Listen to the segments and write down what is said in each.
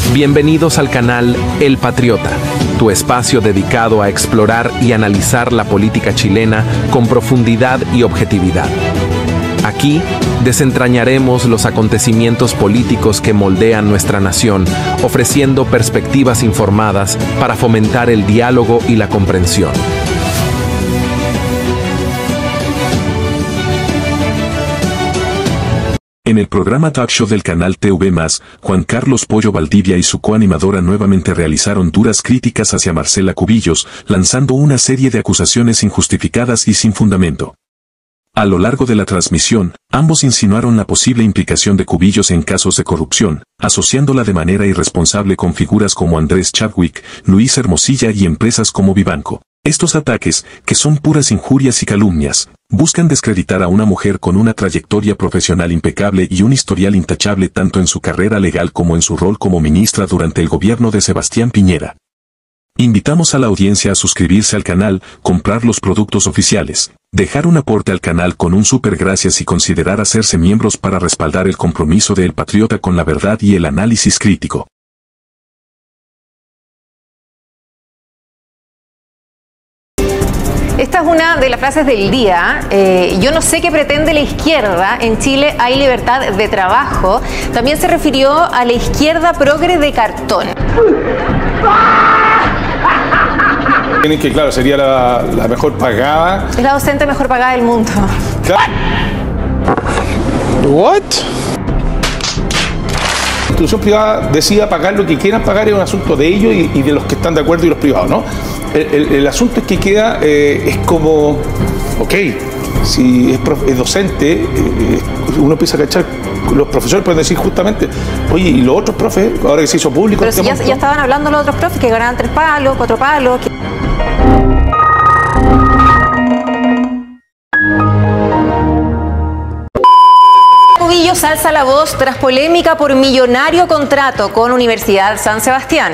Bienvenidos al canal El Patriota, tu espacio dedicado a explorar y analizar la política chilena con profundidad y objetividad. Aquí desentrañaremos los acontecimientos políticos que moldean nuestra nación, ofreciendo perspectivas informadas para fomentar el diálogo y la comprensión. En el programa Talk Show del canal TV+, Juan Carlos Pollo Valdivia y su coanimadora nuevamente realizaron duras críticas hacia Marcela Cubillos, lanzando una serie de acusaciones injustificadas y sin fundamento. A lo largo de la transmisión, ambos insinuaron la posible implicación de Cubillos en casos de corrupción, asociándola de manera irresponsable con figuras como Andrés Chadwick, Luis Hermosilla y empresas como Vivanco. Estos ataques, que son puras injurias y calumnias, buscan descreditar a una mujer con una trayectoria profesional impecable y un historial intachable tanto en su carrera legal como en su rol como ministra durante el gobierno de Sebastián Piñera. Invitamos a la audiencia a suscribirse al canal, comprar los productos oficiales, dejar un aporte al canal con un super gracias y considerar hacerse miembros para respaldar el compromiso de El Patriota con la verdad y el análisis crítico. Esta es una de las frases del día. Yo no sé qué pretende la izquierda. En Chile hay libertad de trabajo. También se refirió a la izquierda progre de cartón. Tienen que, claro, sería la mejor pagada. Es la docente mejor pagada del mundo. ¿What? La institución privada decida pagar lo que quieran pagar, es un asunto de ellos y de los que están de acuerdo y los privados, ¿no? El asunto es que queda, es como, ok, si es docente, uno empieza a cachar, los profesores pueden decir justamente, oye, y los otros profes, ahora que se hizo público... Pero si ya estaban hablando los otros profes que ganaban 3 palos, 4 palos... Cubillos alza la voz tras polémica por millonario contrato con Universidad San Sebastián.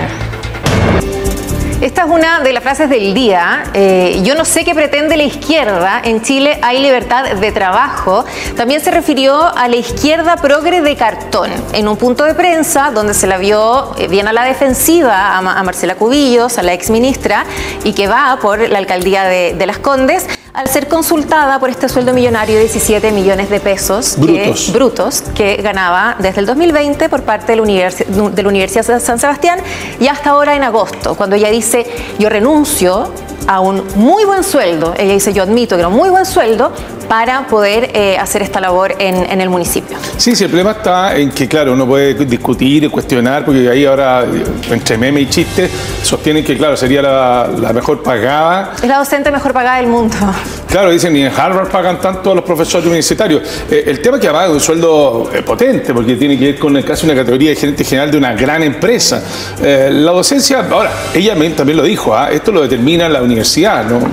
Esta es una de las frases del día. Yo no sé qué pretende la izquierda. En Chile hay libertad de trabajo. También se refirió a la izquierda progre de cartón en un punto de prensa donde se la vio bien a la defensiva a Marcela Cubillos, a la exministra, y que va por la alcaldía de Las Condes, al ser consultada por este sueldo millonario de 17 millones de pesos brutos que ganaba desde el 2020 por parte de la Universidad de San Sebastián y hasta ahora en agosto, cuando ella dice, yo renuncio a un muy buen sueldo, ella dice, yo admito que era un muy buen sueldo para poder hacer esta labor en el municipio. Sí, el problema está en que, claro, uno puede discutir y cuestionar, porque ahí ahora, entre meme y chiste, sostienen que, claro, sería la mejor pagada. Es la docente mejor pagada del mundo. Claro, dicen, ni en Harvard pagan tanto a los profesores universitarios. El tema es que además es un sueldo potente, porque tiene que ver con casi una categoría de gerente general de una gran empresa. La docencia, ahora, ella también lo dijo, esto lo determina la universidad, ¿no?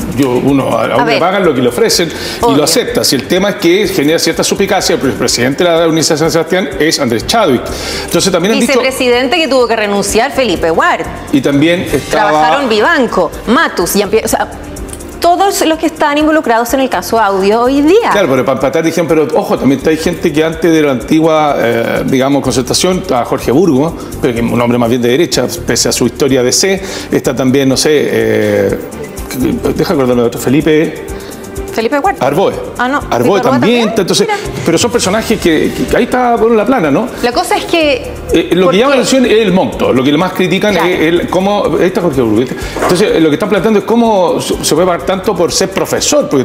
A uno le pagan lo que le ofrecen y lo acepta. Si el tema es que genera cierta suspicacia, el presidente de la Universidad de San Sebastián es Andrés Chadwick. Entonces también han dicho... Vicepresidente que tuvo que renunciar, Felipe Ward. Y también estaba... Trabajaron Vivanco, Matus, o sea, todos los que están involucrados en el caso Audio hoy día. Claro, pero para empatar dijeron, pero ojo, también hay gente que antes de la antigua, digamos, concertación, a Jorge Burgos, pero que es un hombre más bien de derecha, pese a su historia de C, está también, no sé, deja acordarme de otro, Felipe Ward. Arboe. Arboe también. Entonces, pero son personajes que ahí está por la plana, ¿no? La cosa es que... lo que llama la atención es el monto. Lo que más critican es cómo... Ahí está Jorge Burgos. Entonces, lo que están planteando es cómo se puede pagar tanto por ser profesor, porque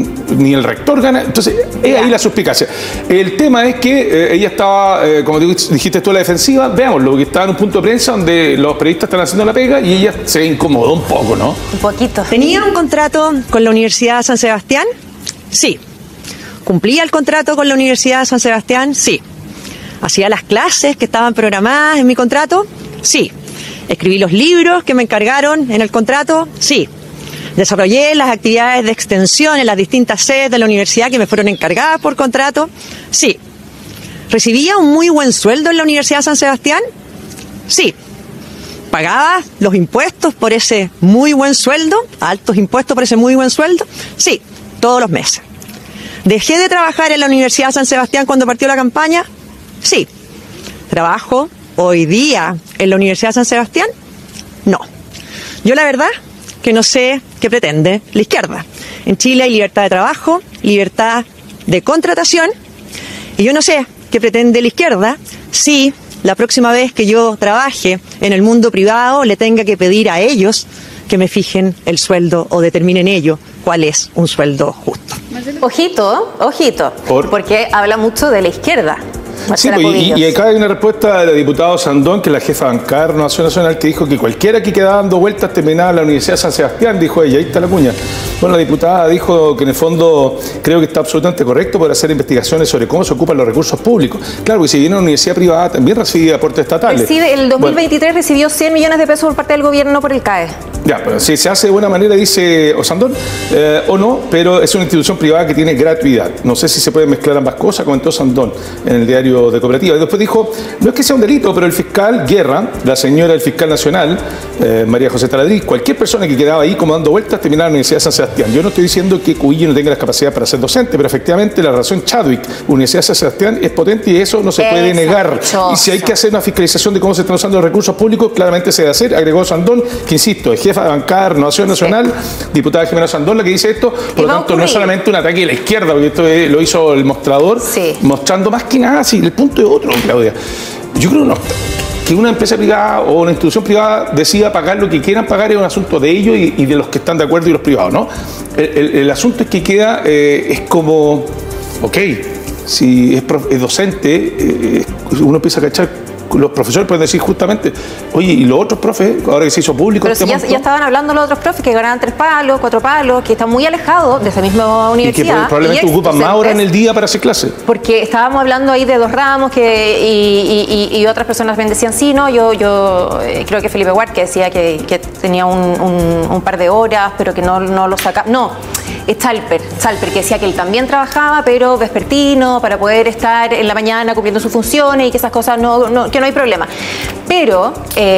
ni el rector gana. Entonces, es ahí la suspicacia. El tema es que ella estaba, como dijiste tú, a la defensiva. Veamos, lo que estaba en un punto de prensa donde los periodistas están haciendo la pega y ella se incomodó un poco, ¿no? Un poquito. ¿Tenía un contrato con la Universidad de San Sebastián? Sí. ¿Cumplía el contrato con la Universidad de San Sebastián? Sí. ¿Hacía las clases que estaban programadas en mi contrato? Sí. ¿Escribí los libros que me encargaron en el contrato? Sí. ¿Desarrollé las actividades de extensión en las distintas sedes de la universidad que me fueron encargadas por contrato? Sí. ¿Recibía un muy buen sueldo en la Universidad de San Sebastián? Sí. ¿Pagaba los impuestos por ese muy buen sueldo? ¿Altos impuestos por ese muy buen sueldo? Sí. Todos los meses. ¿Dejé de trabajar en la Universidad de San Sebastián cuando partió la campaña? Sí. ¿Trabajo hoy día en la Universidad de San Sebastián? No. Yo la verdad que no sé qué pretende la izquierda. En Chile hay libertad de trabajo, libertad de contratación, y yo no sé qué pretende la izquierda si la próxima vez que yo trabaje en el mundo privado le tenga que pedir a ellos que me fijen el sueldo o determinen ellos cuál es un sueldo justo. Ojito, porque habla mucho de la izquierda. Sí, y acá hay una respuesta de la diputada Sandón, que es la jefa de bancada de Renovación Nacional, que dijo que cualquiera que quedaba dando vueltas terminaba en la Universidad de San Sebastián, dijo ella, ahí está la cuña. Bueno, la diputada dijo que en el fondo creo que está absolutamente correcto por hacer investigaciones sobre cómo se ocupan los recursos públicos. Claro, que si viene una universidad privada también recibe aportes estatales. El 2023 recibió 100 millones de pesos por parte del gobierno por el CAE. Ya, pero si se hace de buena manera, dice Osandón, o no, pero es una institución privada que tiene gratuidad. No sé si se pueden mezclar ambas cosas, comentó Sandón en el diario de Cooperativa. Y después dijo, no es que sea un delito, pero el fiscal Guerra, la señora del fiscal nacional, María José Taladriz, cualquier persona que quedaba ahí como dando vueltas terminaba en la Universidad de San Sebastián. Yo no estoy diciendo que Cubillo no tenga las capacidades para ser docente, pero efectivamente la relación Chadwick, Universidad de San Sebastián, es potente y eso no se puede negar. Y si hay que hacer una fiscalización de cómo se están usando los recursos públicos, claramente se debe hacer, agregó Sandón, que insisto, es jefa de bancada de Renovación Nacional, diputada Jimena Sandón, la que dice esto. Por lo tanto, no es solamente un ataque de la izquierda, porque esto lo hizo el mostrador, mostrando más que nada, el punto de otro, Claudia. Yo creo que una empresa privada o una institución privada decida pagar lo que quieran pagar es un asunto de ellos y de los que están de acuerdo y los privados, ¿no? El asunto es que queda, es como, ok, si es docente, uno empieza a cachar. Los profesores pueden decir justamente, oye, ¿y los otros profes, ahora que se hizo público? Pero si ya estaban hablando los otros profes que ganaban 3 palos, 4 palos, que están muy alejados de esa misma universidad. Y que probablemente ocupan más horas en el día para hacer clases. Porque estábamos hablando ahí de 2 ramos y otras personas me decían, sí, no, yo creo que Felipe Ward que decía que tenía un par de horas, pero que no lo sacaba. No, es Chalper, que decía que él también trabajaba, pero vespertino, para poder estar en la mañana cumpliendo sus funciones y que esas cosas que no hay problema. Pero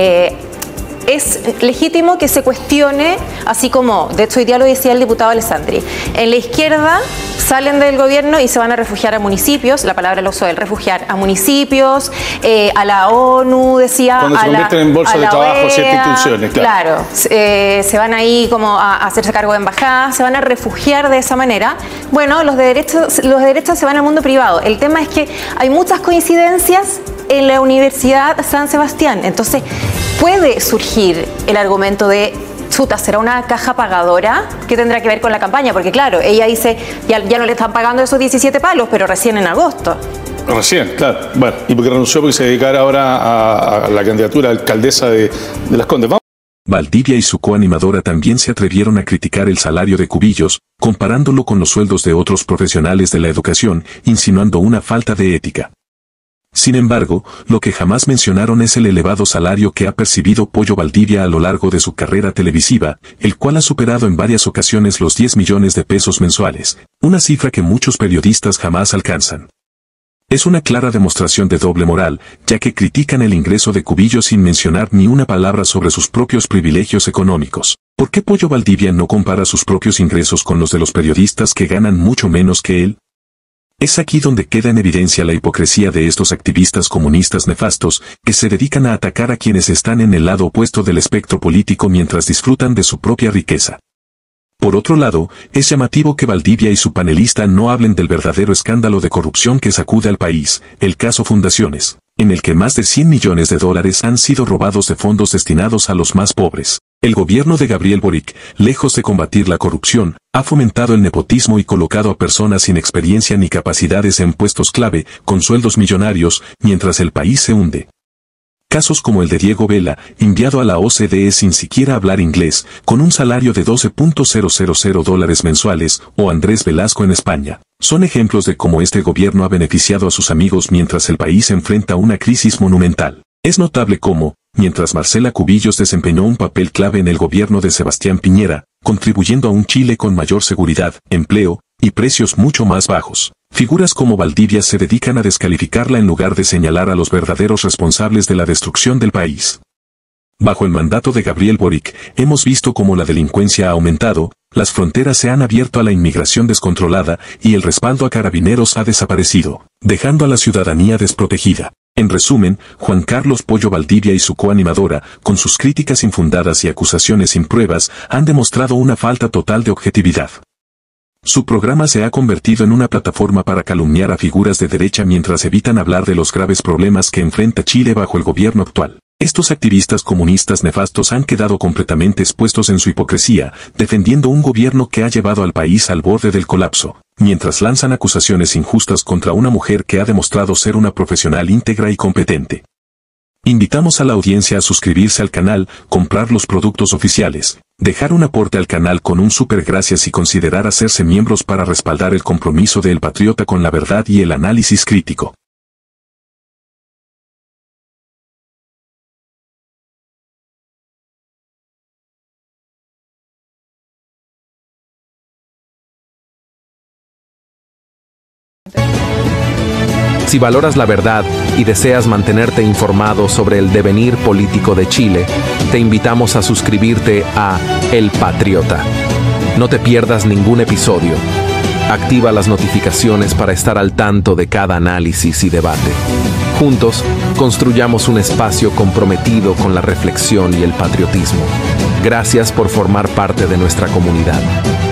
es legítimo que se cuestione, así como, de hecho hoy día lo decía el diputado Alessandri, en la izquierda salen del gobierno y se van a refugiar a municipios, la palabra lo usó él, refugiar a municipios, a la ONU, decía, cuando se convierten en bolsa de trabajo ciertas instituciones, claro, se van ahí como a hacerse cargo de embajadas, se van a refugiar de esa manera. Bueno, los de derecha se van al mundo privado. El tema es que hay muchas coincidencias en la Universidad San Sebastián, entonces puede surgir el argumento de chuta, ¿será una caja pagadora? ¿Qué tendrá que ver con la campaña? Porque claro, ella dice, ya no le están pagando esos 17 palos, pero recién en agosto. Recién, claro. Bueno, y porque renunció porque se dedicara ahora a la candidatura a alcaldesa de Las Condes. Valdivia y su coanimadora también se atrevieron a criticar el salario de Cubillos, comparándolo con los sueldos de otros profesionales de la educación, insinuando una falta de ética. Sin embargo, lo que jamás mencionaron es el elevado salario que ha percibido Pollo Valdivia a lo largo de su carrera televisiva, el cual ha superado en varias ocasiones los 10 millones de pesos mensuales, una cifra que muchos periodistas jamás alcanzan. Es una clara demostración de doble moral, ya que critican el ingreso de Cubillos sin mencionar ni una palabra sobre sus propios privilegios económicos. ¿Por qué Pollo Valdivia no compara sus propios ingresos con los de los periodistas que ganan mucho menos que él? Es aquí donde queda en evidencia la hipocresía de estos activistas comunistas nefastos, que se dedican a atacar a quienes están en el lado opuesto del espectro político mientras disfrutan de su propia riqueza. Por otro lado, es llamativo que Valdivia y su panelista no hablen del verdadero escándalo de corrupción que sacude al país, el caso Fundaciones, en el que más de 100 millones de dólares han sido robados de fondos destinados a los más pobres. El gobierno de Gabriel Boric, lejos de combatir la corrupción, ha fomentado el nepotismo y colocado a personas sin experiencia ni capacidades en puestos clave, con sueldos millonarios, mientras el país se hunde. Casos como el de Diego Vela, enviado a la OCDE sin siquiera hablar inglés, con un salario de $12,000 mensuales, o Andrés Velasco en España, son ejemplos de cómo este gobierno ha beneficiado a sus amigos mientras el país enfrenta una crisis monumental. Es notable cómo, mientras Marcela Cubillos desempeñó un papel clave en el gobierno de Sebastián Piñera, contribuyendo a un Chile con mayor seguridad, empleo, y precios mucho más bajos, figuras como Valdivia se dedican a descalificarla en lugar de señalar a los verdaderos responsables de la destrucción del país. Bajo el mandato de Gabriel Boric, hemos visto cómo la delincuencia ha aumentado, las fronteras se han abierto a la inmigración descontrolada y el respaldo a carabineros ha desaparecido, dejando a la ciudadanía desprotegida. En resumen, Juan Carlos Pollo Valdivia y su coanimadora, con sus críticas infundadas y acusaciones sin pruebas, han demostrado una falta total de objetividad. Su programa se ha convertido en una plataforma para calumniar a figuras de derecha mientras evitan hablar de los graves problemas que enfrenta Chile bajo el gobierno actual. Estos activistas comunistas nefastos han quedado completamente expuestos en su hipocresía, defendiendo un gobierno que ha llevado al país al borde del colapso, mientras lanzan acusaciones injustas contra una mujer que ha demostrado ser una profesional íntegra y competente. Invitamos a la audiencia a suscribirse al canal, comprar los productos oficiales, dejar un aporte al canal con un super gracias y considerar hacerse miembros para respaldar el compromiso de El Patriota con la verdad y el análisis crítico. Si valoras la verdad y deseas mantenerte informado sobre el devenir político de Chile, te invitamos a suscribirte a El Patriota. No te pierdas ningún episodio. Activa las notificaciones para estar al tanto de cada análisis y debate. Juntos, construyamos un espacio comprometido con la reflexión y el patriotismo. Gracias por formar parte de nuestra comunidad.